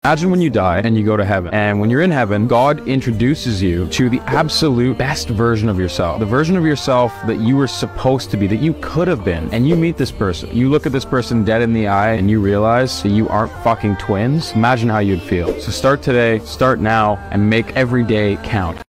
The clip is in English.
Imagine when you die and you go to heaven, and when you're in heaven, God introduces you to the absolute best version of yourself, the version of yourself that you were supposed to be, that you could have been. And you meet this person, you look at this person dead in the eye, and you realize that you aren't fucking twins. Imagine how you'd feel. So start today, start now, and make every day count.